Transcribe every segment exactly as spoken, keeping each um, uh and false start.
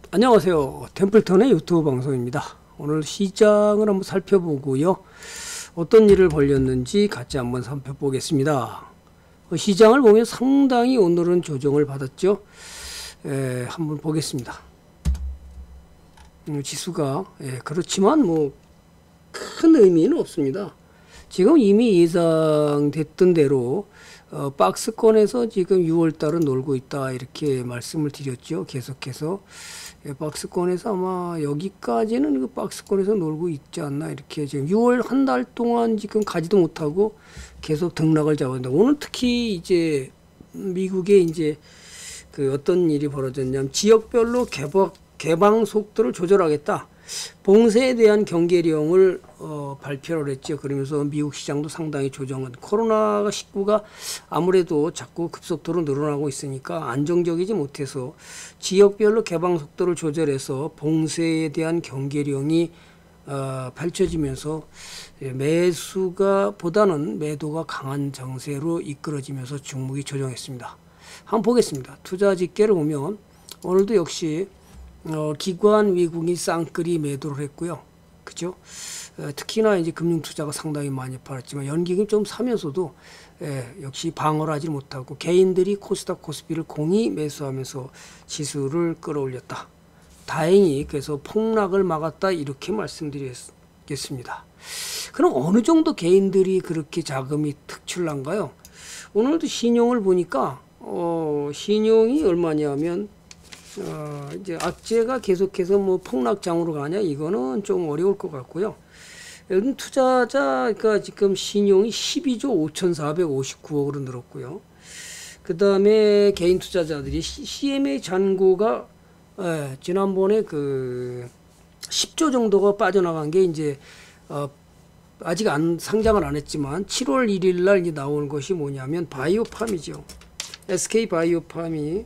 안녕하세요. 템플턴의 유튜브 방송입니다. 오늘 시장을 한번 살펴보고요. 어떤 일을 벌였는지 같이 한번 살펴보겠습니다. 시장을 보면 상당히 오늘은 조정을 받았죠. 에, 한번 보겠습니다. 음, 지수가 예, 그렇지만 뭐 큰 의미는 없습니다. 지금 이미 예상됐던 대로 어, 박스권에서 지금 유월 달은 놀고 있다 이렇게 말씀을 드렸죠. 계속해서 예, 박스권에서 아마 여기까지는 그 박스권에서 놀고 있지 않나 이렇게 지금 유월 한 달 동안 지금 가지도 못하고 계속 등락을 잡았는데 오늘 특히 이제 미국에 이제 그 어떤 일이 벌어졌냐면 지역별로 개방 개방 속도를 조절하겠다. 봉쇄에 대한 경계령을 어, 발표를 했죠. 그러면서 미국 시장도 상당히 조정은 코로나 십구가 아무래도 자꾸 급속도로 늘어나고 있으니까 안정적이지 못해서 지역별로 개방 속도를 조절해서 봉쇄에 대한 경계령이 어, 펼쳐지면서 매수가 보다는 매도가 강한 정세로 이끌어지면서 종목이 조정했습니다. 한번 보겠습니다. 투자 집계를 보면 오늘도 역시 어, 기관 외국인 쌍끌이 매도를 했고요. 그죠? 에, 특히나 이제 금융투자가 상당히 많이 팔았지만 연기금 좀 사면서도 에, 역시 방어를 하지 못하고 개인들이 코스닥 코스피를 공히 매수하면서 지수를 끌어올렸다. 다행히 그래서 폭락을 막았다 이렇게 말씀드리겠습니다. 그럼 어느 정도 개인들이 그렇게 자금이 특출난가요? 오늘도 신용을 보니까 어, 신용이 얼마냐면 어, 이제 악재가 계속해서 뭐 폭락장으로 가냐 이거는 좀 어려울 것 같고요. 요즘 투자자가 지금 신용이 십이조 오천사백오십구억으로 늘었고요. 그 다음에 개인 투자자들이 씨엠에이 잔고가 예, 지난번에 그 십조 정도가 빠져나간 게 이제 어, 아직 안 상장을 안 했지만 칠월 일일 날 이제 나오는 것이 뭐냐면 바이오팜이죠. 에스케이바이오팜이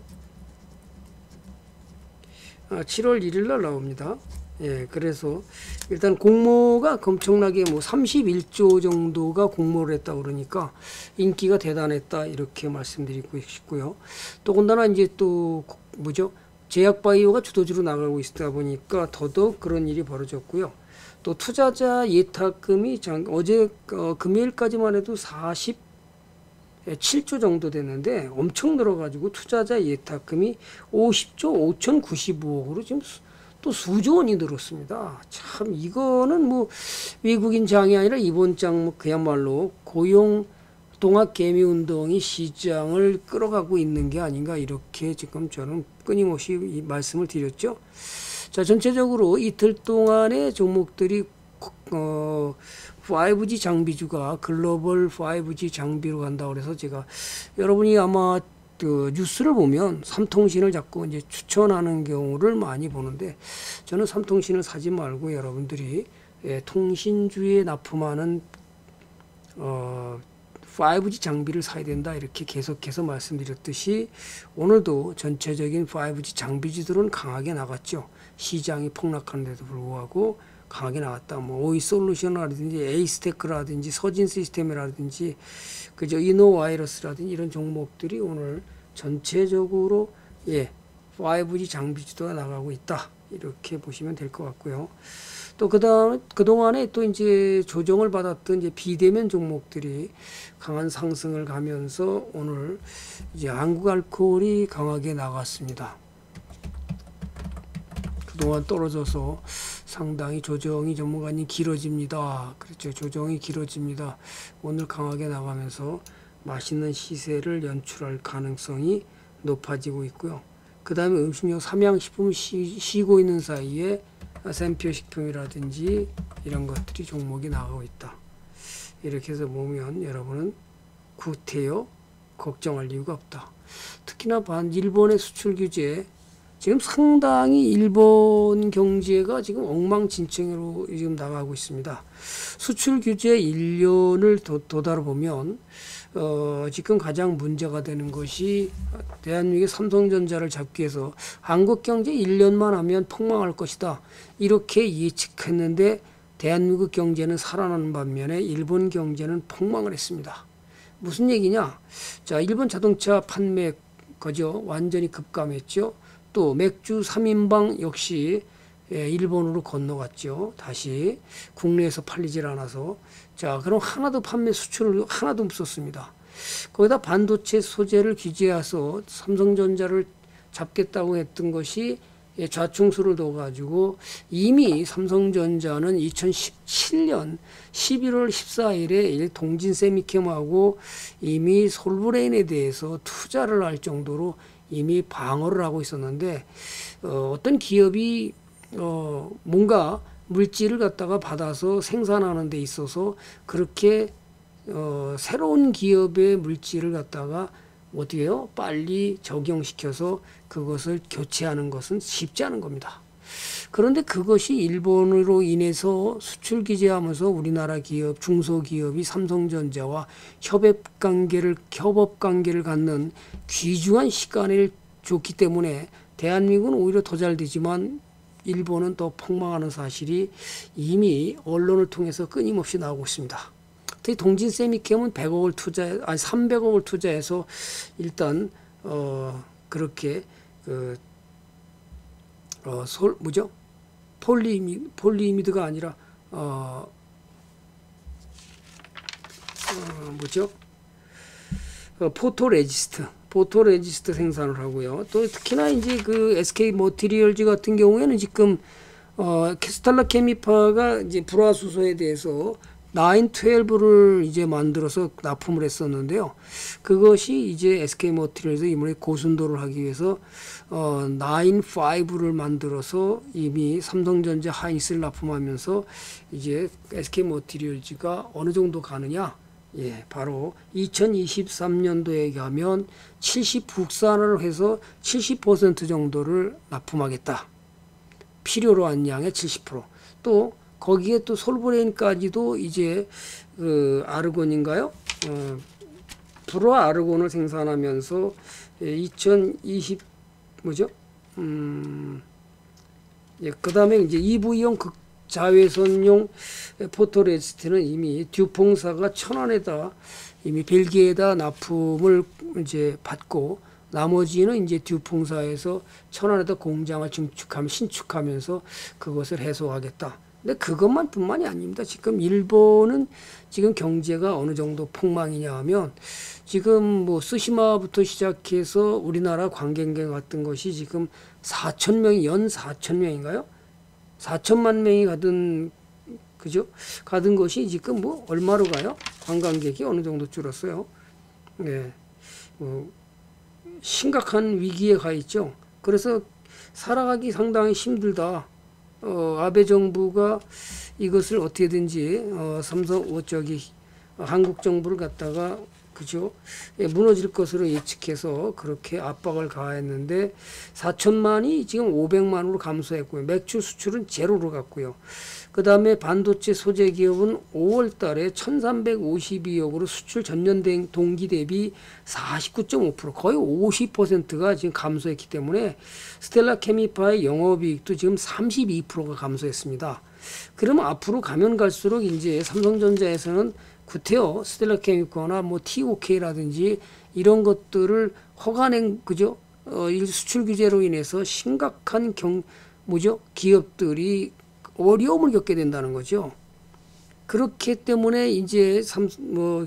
칠월 일일 날 나옵니다. 예, 그래서 일단 공모가 엄청나게 뭐 삼십일조 정도가 공모를 했다 그러니까 인기가 대단했다 이렇게 말씀드리고 싶고요. 더군다나 이제 또 뭐죠? 제약 바이오가 주도주로 나가고 있다 보니까 더더욱 그런 일이 벌어졌고요. 또 투자자 예탁금이 장, 어제 어, 금요일까지만 해도 사십칠조 정도 됐는데 엄청 늘어가지고 투자자 예탁금이 오십조 오천구십오억으로 지금 수, 또 수조 원이 늘었습니다. 참 이거는 뭐 외국인 장이 아니라 이번 장 뭐 그야말로 고용 동학 개미 운동이 시장을 끌어가고 있는 게 아닌가 이렇게 지금 저는 끊임없이 이 말씀을 드렸죠. 자, 전체적으로 이틀 동안의 종목들이 어, 파이브지 장비주가 글로벌 파이브지 장비로 간다고 그래서 제가 여러분이 아마 그 뉴스를 보면 삼통신을 자꾸 이제 추천하는 경우를 많이 보는데 저는 삼통신을 사지 말고 여러분들이 예, 통신주에 납품하는 어, 파이브지 장비를 사야 된다 이렇게 계속해서 말씀드렸듯이 오늘도 전체적인 파이브지 장비주들은 강하게 나갔죠. 시장이 폭락하는데도 불구하고 강하게 나왔다. 뭐 오이솔루션이라든지 에이스테크라든지 서진 시스템이라든지 그저 이노바이러스라든지 이런 종목들이 오늘 전체적으로 예 파이브지 장비주도가 나가고 있다 이렇게 보시면 될 것 같고요. 또 그다음 그동안에 또 이제 조정을 받았던 이제 비대면 종목들이 강한 상승을 가면서 오늘 이제 한국 알코올이 강하게 나갔습니다. 그동안 떨어져서 상당히 조정이 전문가님 길어집니다. 그렇죠. 조정이 길어집니다. 오늘 강하게 나가면서 맛있는 시세를 연출할 가능성이 높아지고 있고요. 그 다음에 음식료 삼양식품 쉬, 쉬고 있는 사이에 샘표 식품이라든지 이런 것들이 종목이 나가고 있다. 이렇게 해서 보면 여러분은 구태여 걱정할 이유가 없다. 특히나 반 일본의 수출 규제 지금 상당히 일본 경제가 지금 엉망진창으로 지금 나가고 있습니다. 수출 규제 일 년을 도, 도달해보면 어, 지금 가장 문제가 되는 것이 대한민국의 삼성전자를 잡기 위해서 한국 경제 일 년만 하면 폭망할 것이다. 이렇게 예측했는데 대한민국 경제는 살아나는 반면에 일본 경제는 폭망을 했습니다. 무슨 얘기냐? 자, 일본 자동차 판매 거죠. 완전히 급감했죠. 또 맥주 삼 인방 역시 예, 일본으로 건너갔죠. 다시 국내에서 팔리질 않아서. 자, 그럼 하나도 판매 수출을 하나도 없었습니다. 거기다 반도체 소재를 규제해서 삼성전자를 잡겠다고 했던 것이 좌충수를 둬가지고 이미 삼성전자는 이천십칠 년 십일월 십사일에 동진 세미캠하고 이미 솔브레인에 대해서 투자를 할 정도로 이미 방어를 하고 있었는데 어, 어떤 기업이 어, 뭔가 물질을 갖다가 받아서 생산하는 데 있어서 그렇게 어, 새로운 기업의 물질을 갖다가 어떻게 해요? 빨리 적용시켜서 그것을 교체하는 것은 쉽지 않은 겁니다. 그런데 그것이 일본으로 인해서 수출 규제하면서 우리나라 기업, 중소기업이 삼성전자와 협업 관계를, 협업 관계를 갖는 귀중한 시간을 줬기 때문에 대한민국은 오히려 더 잘 되지만 일본은 더 폭망하는 사실이 이미 언론을 통해서 끊임없이 나오고 있습니다. 특히 동진 세미캠은 백억을 투자, 아니 삼백억을 투자해서 일단 어 그렇게 그 어 솔 뭐죠? 폴리미 폴리미드가 아니라 어, 어 뭐죠? 어, 포토레지스트, 포토레지스트 생산을 하고요. 또 특히나 이제 그 에스케이 머티리얼즈 같은 경우에는 지금 어 스텔라 케미파가 이제 불화수소에 대해서 나인 십이를 이제 만들어서 납품을 했었는데요. 그것이 이제 에스케이 머티리얼에서 이번에 고순도를 하기 위해서 어, 나인 파이브를 만들어서 이미 삼성전자 하이닉스를 납품하면서 이제 에스케이 머티리얼즈가 어느 정도 가느냐? 예, 바로 이천이십삼 년도에 가면 칠십 국산을 해서 칠십 퍼센트 정도를 납품하겠다. 필요로 한 양의 칠십 퍼센트. 또 거기에 또 솔브레인까지도 이제 그 아르곤인가요? 어, 불화 아르곤을 생산하면서 이천이십 뭐죠? 음, 예, 그다음에 이제 이브이용 극자외선용 포토레지스트는 이미 듀퐁사가 천안에다 이미 벨기에에다 납품을 이제 받고 나머지는 이제 듀퐁사에서 천안에다 공장을 증축하면 신축하면서 그것을 해소하겠다. 근데 그것만 뿐만이 아닙니다. 지금 일본은 지금 경제가 어느 정도 폭망이냐 하면 지금 뭐 스시마부터 시작해서 우리나라 관광객 같은 것이 지금 사천 명이 연 사천 명인가요? 사천만 명이 가던 그죠? 가던 것이 지금 뭐 얼마로 가요? 관광객이 어느 정도 줄었어요. 네. 뭐 심각한 위기에 가 있죠. 그래서 살아가기 상당히 힘들다. 어, 아베 정부가 이것을 어떻게든지 어, 삼성 어, 저기 어, 한국 정부를 갖다가 그죠? 예, 무너질 것으로 예측해서 그렇게 압박을 가했는데 사천만이 지금 오백만으로 감소했고요. 맥주 수출은 제로로 갔고요. 그 다음에 반도체 소재 기업은 오월 달에 천삼백오십이억으로 수출 전년 동기 대비 사십구 점 오 퍼센트 거의 오십 퍼센트가 지금 감소했기 때문에 스텔라 케미파의 영업이익도 지금 삼십이 퍼센트가 감소했습니다. 그러면 앞으로 가면 갈수록 이제 삼성전자에서는 구태여 스텔라 케미파나 뭐 티오케이라든지 이런 것들을 허가낸 그죠? 어, 수출 규제로 인해서 심각한 경 뭐죠? 기업들이 어려움을 겪게 된다는 거죠. 그렇기 때문에 이제 삼, 뭐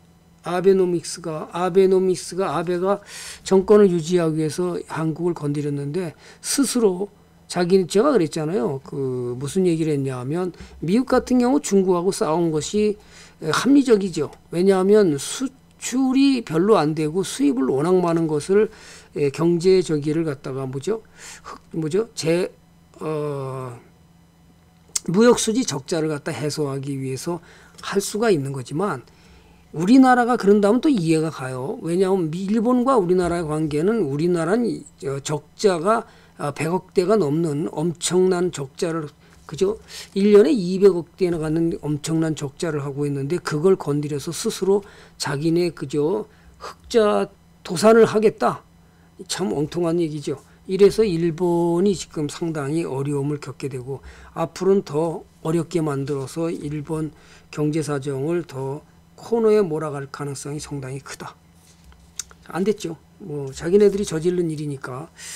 아베노믹스가 아베노믹스가 아베가 정권을 유지하기 위해서 한국을 건드렸는데 스스로 자기는 제가 그랬잖아요. 그 무슨 얘기를 했냐면 미국 같은 경우 중국하고 싸운 것이 합리적이죠. 왜냐하면 수출이 별로 안 되고 수입을 워낙 많은 것을 경제 저기를 갖다가 뭐죠? 뭐죠? 제 어. 무역수지 적자를 갖다 해소하기 위해서 할 수가 있는 거지만 우리나라가 그런다면 또 이해가 가요. 왜냐하면 일본과 우리나라의 관계는 우리나라는 적자가 백억대가 넘는 엄청난 적자를 그죠? 일 년에 이백억대나 가는 엄청난 적자를 하고 있는데 그걸 건드려서 스스로 자기네 그죠? 흑자 도산을 하겠다. 참 엉뚱한 얘기죠. 이래서 일본이 지금 상당히 어려움을 겪게 되고 앞으로는 더 어렵게 만들어서 일본 경제 사정을 더 코너에 몰아갈 가능성이 상당히 크다. 안 됐죠. 뭐 자기네들이 저지른 일이니까.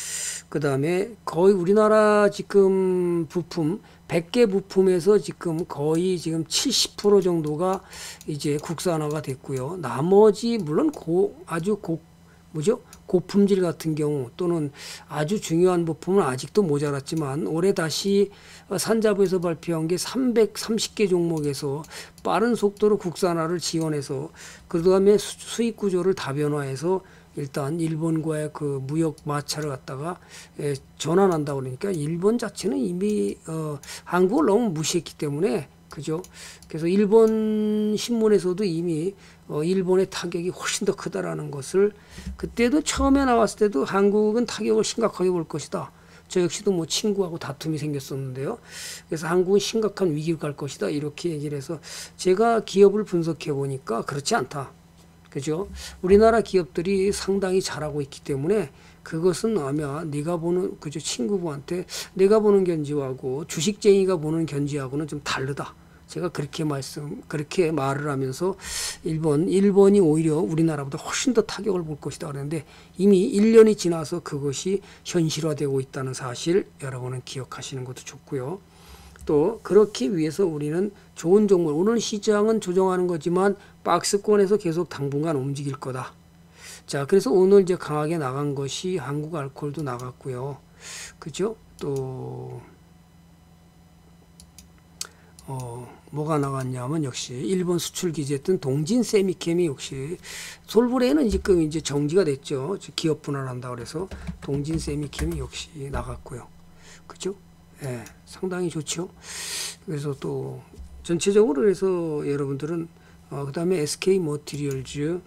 그 다음에 거의 우리나라 지금 부품 백 개 부품에서 지금 거의 지금 칠십 퍼센트 정도가 이제 국산화가 됐고요. 나머지 물론 고 아주 고 뭐죠? 고품질 같은 경우 또는 아주 중요한 부품은 아직도 모자랐지만 올해 다시 산자부에서 발표한 게 삼백삼십 개 종목에서 빠른 속도로 국산화를 지원해서 그 다음에 수익 구조를 다변화해서 일단 일본과의 그 무역 마찰을 갖다가 예, 전환한다 그러니까 일본 자체는 이미 어, 한국을 너무 무시했기 때문에 그죠. 그래서 일본 신문에서도 이미 어, 일본의 타격이 훨씬 더 크다라는 것을 그때도 처음에 나왔을 때도 한국은 타격을 심각하게 볼 것이다. 저 역시도 뭐 친구하고 다툼이 생겼었는데요. 그래서 한국은 심각한 위기를 갈 것이다. 이렇게 얘기를 해서 제가 기업을 분석해 보니까 그렇지 않다. 그죠? 우리나라 기업들이 상당히 잘하고 있기 때문에 그것은 아마 네가 보는 그저 친구분한테 내가 보는 견지하고 주식쟁이가 보는 견지하고는 좀 다르다. 제가 그렇게 말씀 그렇게 말을 하면서 일본 일본이 오히려 우리나라보다 훨씬 더 타격을 볼 것이다 그랬는데 이미 일 년이 지나서 그것이 현실화되고 있다는 사실 여러분은 기억하시는 것도 좋고요. 또 그렇기 위해서 우리는 좋은 종목 오늘 시장은 조정하는 거지만 박스권에서 계속 당분간 움직일 거다. 자, 그래서 오늘 이제 강하게 나간 것이 한국 알코올도 나갔고요. 그죠? 또 어, 뭐가 나갔냐면 역시 일본 수출 기재했던 동진 세미캠이 역시 솔브레는 지금 이제 정지가 됐죠. 기업 분할한다 그래서 동진 세미캠이 역시 나갔고요. 그죠? 예, 상당히 좋죠. 그래서 또 전체적으로 그래서 여러분들은 어, 그 다음에 에스케이 머티리얼즈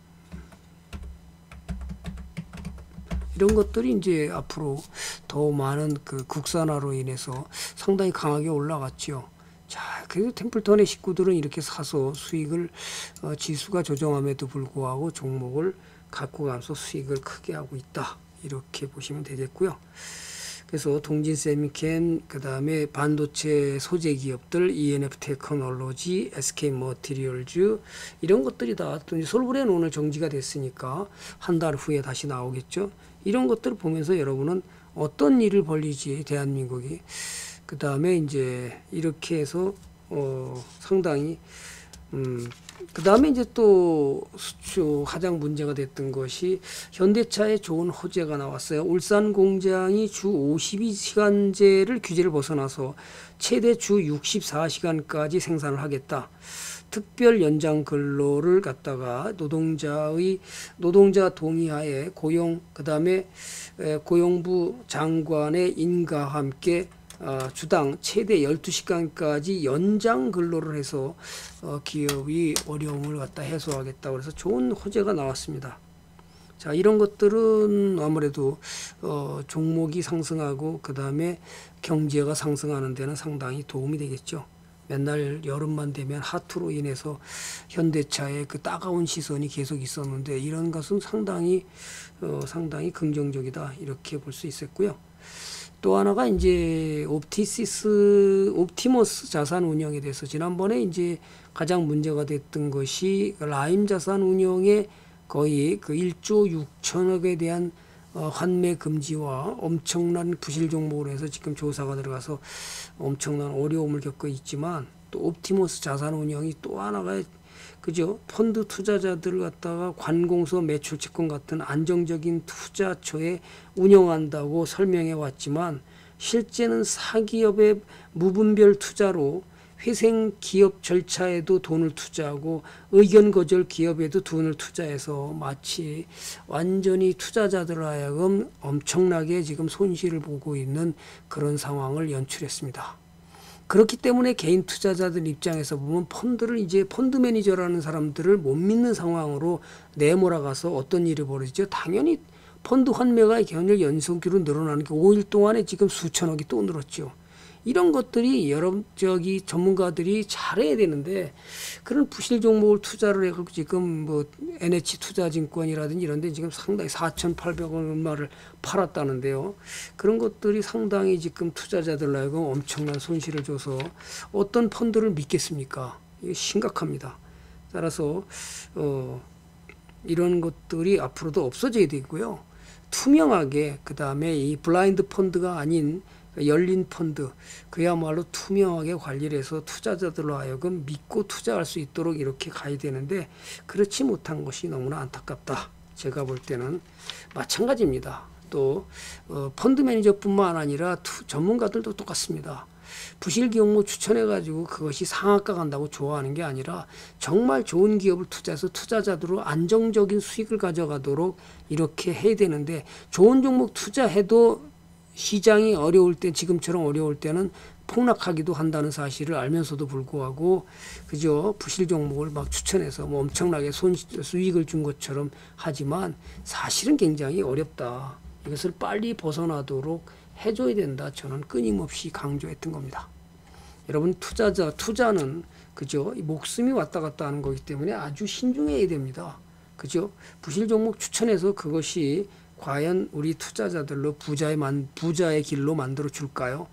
이런 것들이 이제 앞으로 더 많은 그 국산화로 인해서 상당히 강하게 올라갔죠. 자, 그래서 템플턴의 식구들은 이렇게 사서 수익을 어, 지수가 조정함에도 불구하고 종목을 갖고 가면서 수익을 크게 하고 있다. 이렇게 보시면 되겠고요. 그래서 동진 세미캠, 그 다음에 반도체 소재 기업들, 이엔에프 테크놀로지, 에스케이 머티리얼즈 이런 것들이 다 또 솔브레는 오늘 정지가 됐으니까 한 달 후에 다시 나오겠죠. 이런 것들을 보면서 여러분은 어떤 일을 벌리지 대한민국이 그 다음에 이제 이렇게 해서 어 상당히 음 그 다음에 이제 또 수출 가장 문제가 됐던 것이 현대차에 좋은 호재가 나왔어요. 울산 공장이 주 오십이 시간제를 규제를 벗어나서 최대 주 육십사 시간까지 생산을 하겠다. 특별 연장 근로를 갖다가 노동자의 노동자 동의하에 고용 그 다음에 고용부 장관의 인가와 함께 어, 주당 최대 열두 시간까지 연장 근로를 해서 어, 기업이 어려움을 갖다 해소하겠다고 해서 좋은 호재가 나왔습니다. 자, 이런 것들은 아무래도 어, 종목이 상승하고 그 다음에 경제가 상승하는 데는 상당히 도움이 되겠죠. 맨날 여름만 되면 하투로 인해서 현대차의 그 따가운 시선이 계속 있었는데 이런 것은 상당히 어, 상당히 긍정적이다 이렇게 볼 수 있었고요. 또 하나가 이제 옵티시스, 옵티머스 자산 운영에 대해서 지난번에 이제 가장 문제가 됐던 것이 라임 자산 운영에 거의 그 일조 육천억에 대한 어, 환매 금지와 엄청난 부실 종목으로 해서 지금 조사가 들어가서 엄청난 어려움을 겪고 있지만 또 옵티머스 자산 운영이 또 하나가 그죠? 펀드 투자자들을 갖다가 관공서 매출 채권 같은 안정적인 투자처에 운영한다고 설명해 왔지만 실제는 사기업의 무분별 투자로 회생 기업 절차에도 돈을 투자하고 의견 거절 기업에도 돈을 투자해서 마치 완전히 투자자들 하여금 엄청나게 지금 손실을 보고 있는 그런 상황을 연출했습니다. 그렇기 때문에 개인 투자자들 입장에서 보면 펀드를 이제 펀드 매니저라는 사람들을 못 믿는 상황으로 내몰아가서 어떤 일이 벌어지죠. 당연히 펀드 환매가 연일 연속으로 늘어나는 게 오 일 동안에 지금 수천억이 또 늘었죠. 이런 것들이 여러 저기 전문가들이 잘해야 되는데 그런 부실 종목을 투자를 해서 지금 뭐 엔에이치 투자증권이라든지 이런 데 지금 상당히 사천팔백억 얼마를 팔았다는데요. 그런 것들이 상당히 지금 투자자들 하여금 엄청난 손실을 줘서 어떤 펀드를 믿겠습니까? 이게 심각합니다. 따라서 어 이런 것들이 앞으로도 없어져야 되고요. 투명하게, 그 다음에 이 블라인드 펀드가 아닌 열린 펀드, 그야말로 투명하게 관리를 해서 투자자들로 하여금 믿고 투자할 수 있도록 이렇게 가야 되는데 그렇지 못한 것이 너무나 안타깝다. 제가 볼 때는 마찬가지입니다. 또 어, 펀드 매니저뿐만 아니라 투, 전문가들도 똑같습니다. 부실 기업모 추천해가지고 그것이 상한가 간다고 좋아하는 게 아니라 정말 좋은 기업을 투자해서 투자자들로 안정적인 수익을 가져가도록 이렇게 해야 되는데, 좋은 종목 투자해도 시장이 어려울 때, 지금처럼 어려울 때는 폭락하기도 한다는 사실을 알면서도 불구하고 그죠, 부실 종목을 막 추천해서 뭐 엄청나게 손 수익을 준 것처럼 하지만 사실은 굉장히 어렵다. 이것을 빨리 벗어나도록 해줘야 된다. 저는 끊임없이 강조했던 겁니다. 여러분, 투자자 투자는 그죠, 목숨이 왔다 갔다 하는 거기 때문에 아주 신중해야 됩니다. 그죠? 부실 종목 추천해서 그것이 과연 우리 투자자들로 부자의 만 부자의 길로 만들어 줄까요?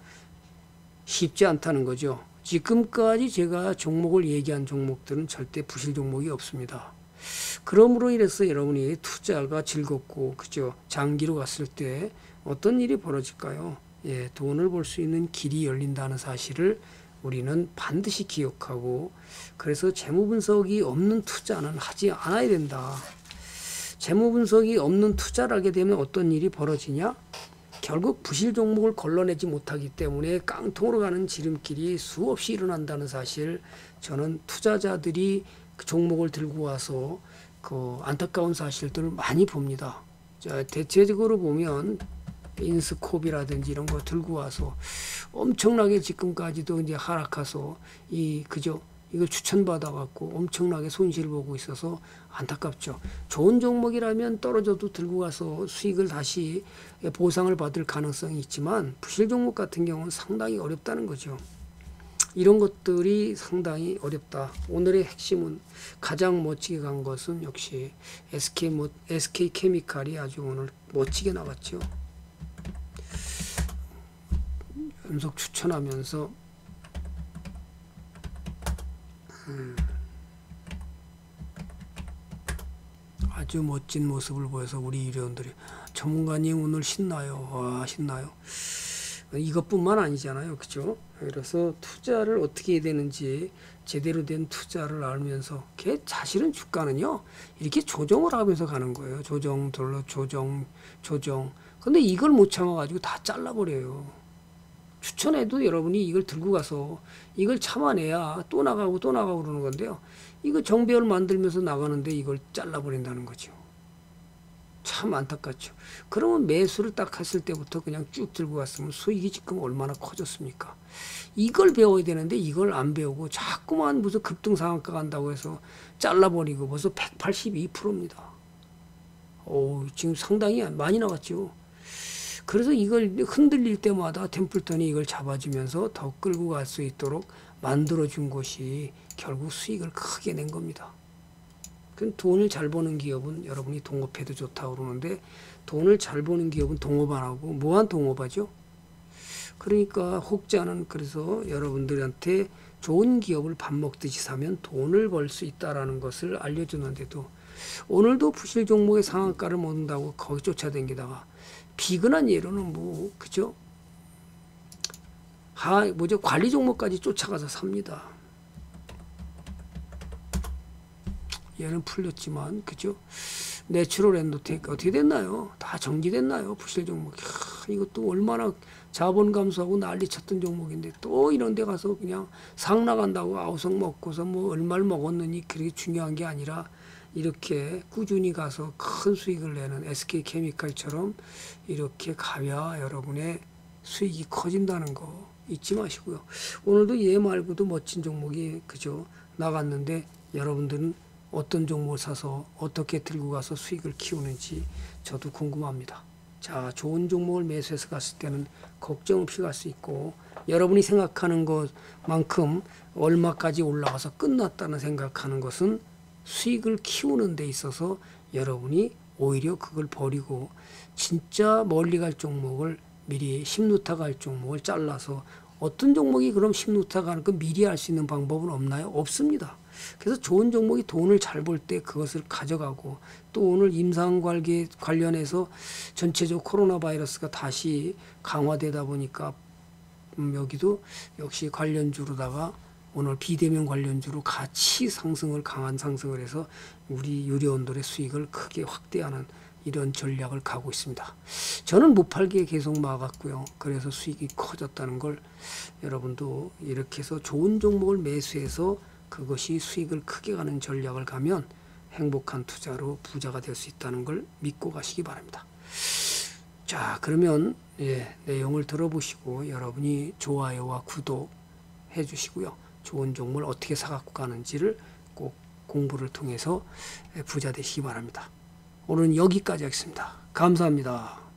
쉽지 않다는 거죠. 지금까지 제가 종목을 얘기한 종목들은 절대 부실 종목이 없습니다. 그러므로 이래서 여러분이 투자가 즐겁고 그죠, 장기로 갔을 때 어떤 일이 벌어질까요? 예, 돈을 벌 수 있는 길이 열린다는 사실을 우리는 반드시 기억하고, 그래서 재무 분석이 없는 투자는 하지 않아야 된다. 재무 분석이 없는 투자를 하게 되면 어떤 일이 벌어지냐? 결국 부실 종목을 걸러내지 못하기 때문에 깡통으로 가는 지름길이 수없이 일어난다는 사실, 저는 투자자들이 그 종목을 들고 와서 그 안타까운 사실들을 많이 봅니다. 자, 대체적으로 보면 인스콥이라든지 이런 거 들고 와서 엄청나게 지금까지도 이제 하락해서 이 그죠, 이걸 추천받아 갖고 엄청나게 손실을 보고 있어서 안타깝죠. 좋은 종목이라면 떨어져도 들고 가서 수익을 다시 보상을 받을 가능성이 있지만 부실 종목 같은 경우는 상당히 어렵다는 거죠. 이런 것들이 상당히 어렵다. 오늘의 핵심은 가장 멋지게 간 것은 역시 에스케이, 에스케이케미칼이 아주 오늘 멋지게 나갔죠. 연속 추천하면서 음, 아주 멋진 모습을 보여서 우리 일원들이, 전문가님 오늘 신나요. 와, 신나요. 이것뿐만 아니잖아요. 그죠? 그래서 투자를 어떻게 해야 되는지 제대로 된 투자를 알면서, 걔 사실은 주가는요 이렇게 조정을 하면서 가는 거예요. 조정, 돌로 조정, 조정. 근데 이걸 못 참아가지고 다 잘라버려요. 추천해도 여러분이 이걸 들고 가서 이걸 참아내야 또 나가고 또 나가고 그러는 건데요. 이거 정배열 만들면서 나가는데 이걸 잘라버린다는 거죠. 참 안타깝죠. 그러면 매수를 딱 했을 때부터 그냥 쭉 들고 갔으면 수익이 지금 얼마나 커졌습니까? 이걸 배워야 되는데 이걸 안 배우고 자꾸만 무슨 급등상한가 간다고 해서 잘라버리고 벌써 백팔십이 퍼센트입니다. 오, 지금 상당히 많이 나갔죠. 그래서 이걸 흔들릴 때마다 템플턴이 이걸 잡아주면서 더 끌고 갈 수 있도록 만들어준 것이 결국 수익을 크게 낸 겁니다. 그럼 돈을 잘 버는 기업은 여러분이 동업해도 좋다고 그러는데, 돈을 잘 버는 기업은 동업 안 하고 무한 동업하죠. 그러니까 혹자는 그래서 여러분들한테 좋은 기업을 밥 먹듯이 사면 돈을 벌 수 있다라는 것을 알려주는데도, 오늘도 부실 종목의 상한가를 먹는다고 거기 쫓아다니다가 비근한 예로는 뭐 그죠? 하 뭐죠? 관리 종목까지 쫓아가서 삽니다. 얘는 풀렸지만 그죠? 내추럴 엔도테크 어떻게 됐나요? 다 정지됐나요? 부실 종목. 야, 이것도 얼마나 자본 감소하고 난리 쳤던 종목인데 또 이런 데 가서 그냥 상 나간다고 아우성 먹고서 뭐 얼마를 먹었느니 그게 중요한 게 아니라 이렇게 꾸준히 가서 큰 수익을 내는 에스케이케미칼처럼 이렇게 가야 여러분의 수익이 커진다는 거 잊지 마시고요. 오늘도 얘 말고도 멋진 종목이 그죠 나갔는데, 여러분들은 어떤 종목을 사서 어떻게 들고 가서 수익을 키우는지 저도 궁금합니다. 자, 좋은 종목을 매수해서 갔을 때는 걱정 없이 갈 수 있고, 여러분이 생각하는 것만큼 얼마까지 올라가서 끝났다는 생각하는 것은 수익을 키우는 데 있어서 여러분이 오히려 그걸 버리고 진짜 멀리 갈 종목을 미리 십루타 갈 종목을 잘라서 어떤 종목이 그럼 심루타 가는 거 미리 알 수 있는 방법은 없나요? 없습니다. 그래서 좋은 종목이 돈을 잘 벌 때 그것을 가져가고, 또 오늘 임상관계 관련해서 전체적으로 코로나 바이러스가 다시 강화되다 보니까 음 여기도 역시 관련주로다가 오늘 비대면 관련주로 같이 상승을 강한 상승을 해서 우리 유료원들의 수익을 크게 확대하는 이런 전략을 가고 있습니다. 저는 못 팔게 계속 막았고요. 그래서 수익이 커졌다는 걸 여러분도 이렇게 해서 좋은 종목을 매수해서 그것이 수익을 크게 가는 전략을 가면 행복한 투자로 부자가 될 수 있다는 걸 믿고 가시기 바랍니다. 자, 그러면 예, 내용을 들어보시고 여러분이 좋아요와 구독 해주시고요. 좋은 종목을 어떻게 사갖고 가는지를 꼭 공부를 통해서 부자 되시기 바랍니다. 오늘은 여기까지 하겠습니다. 감사합니다.